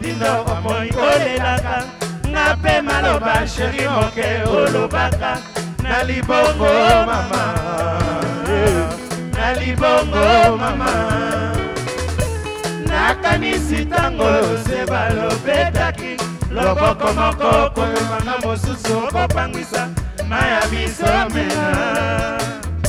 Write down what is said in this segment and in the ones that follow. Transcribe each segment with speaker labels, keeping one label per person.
Speaker 1: motindo omoi olelaka nga pe maloba sheri moke olobaka na libongo mama na libongo mama nakanisi tango se balobetaki loboko moko koyebanga mosusu okopangwisa maya bisomena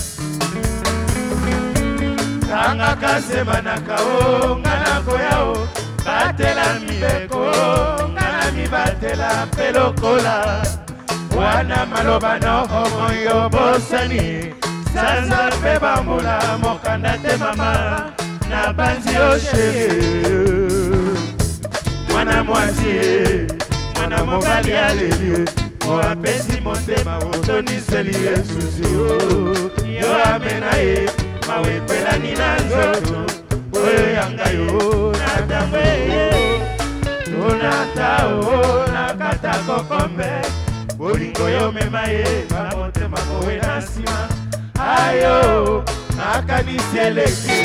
Speaker 1: tanga kaseba na kao ngana koyao batela mibeko ngana mibatela pelokola wana maloba no homoyo bosani sanza pe bambula mokanda te mama na banzi o sheri mwana mwasi mwana mobali aleli oapesi motema otoniseli yesusi yo amena ye mawekwelani na nzoto oyo yanga yo natango eye tonatao nakata kokombe bolingo yo mema ye na motema mowe na nsima ayo nakanisi eleki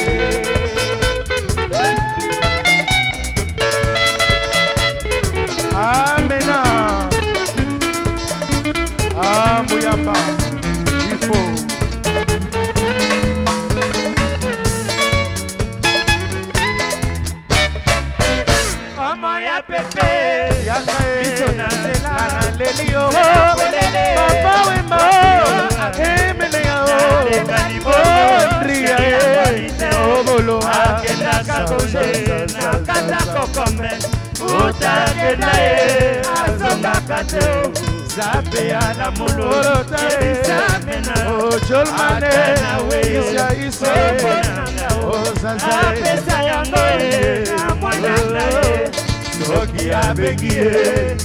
Speaker 1: amena amuyamba ifo ya pepe bitona na lelio papa wema emelea ria obolo akenda kakoje na kata kokombe utakenda e azonga kate zabe ya la mulo zamena ojolmane isa isa ozaza pesa yango e amwana e soki abegie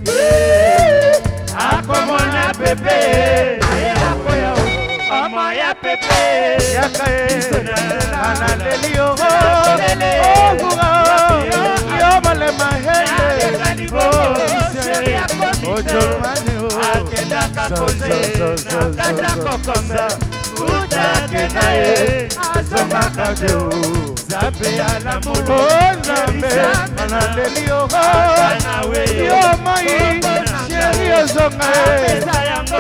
Speaker 1: akomona pepe akoya omo ya pepe analelio yo malema hele ojolmane akenda kakoze nakata kokomba utakenda e azonga kateo zabe ya la mulo zambe analelio yo mai sheri ozonga pesa yango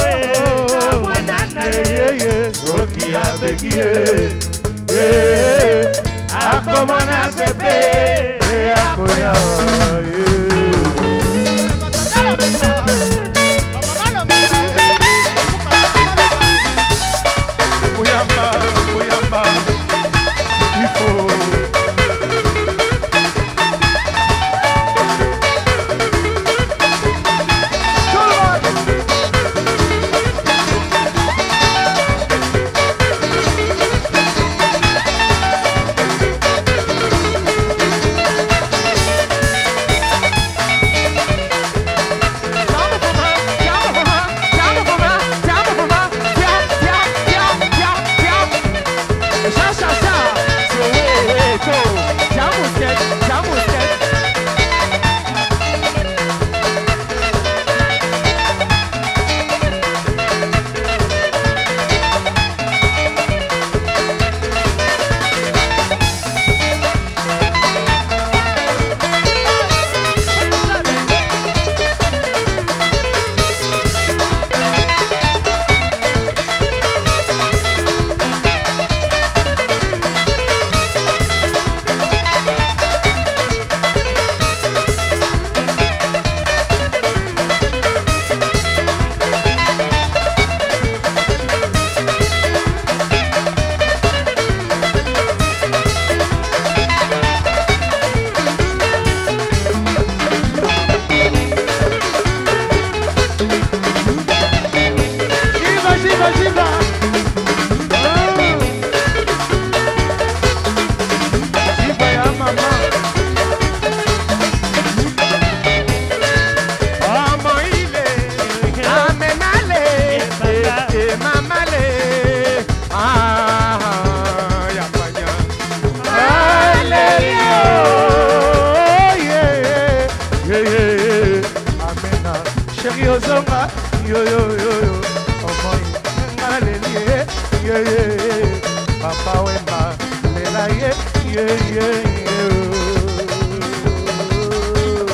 Speaker 1: soki abegie akomona pepe akoya Papa wema lela ye ye ye.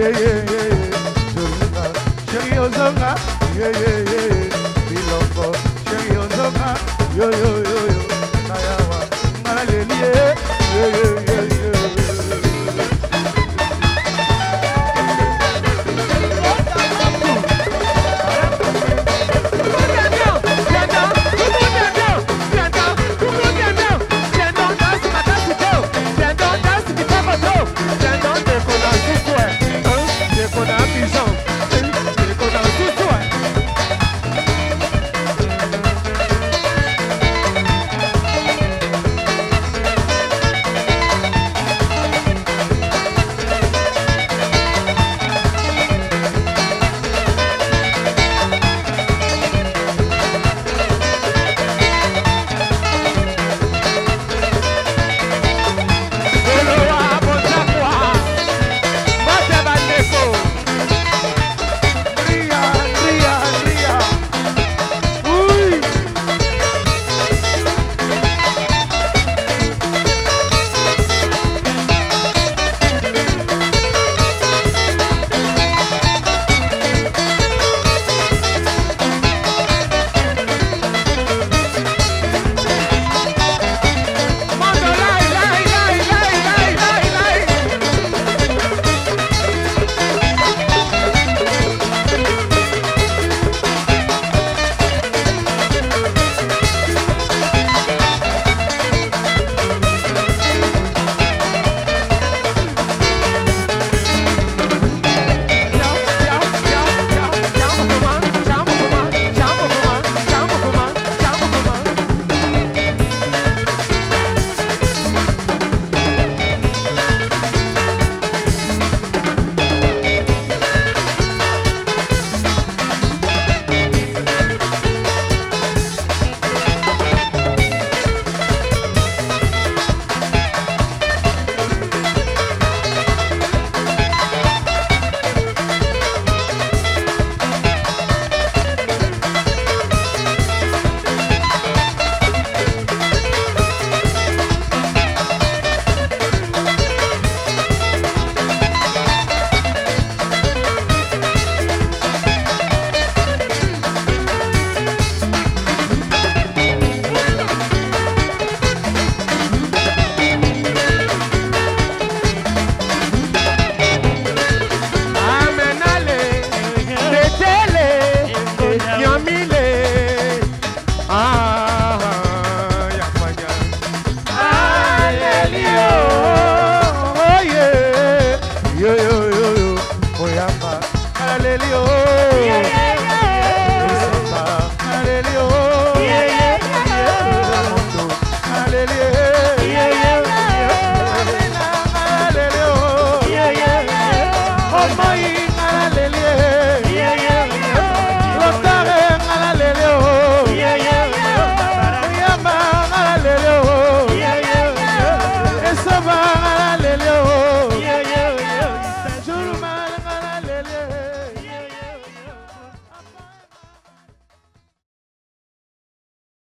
Speaker 1: Chérie Ozonga, biloko, chérie Ozonga, yo yo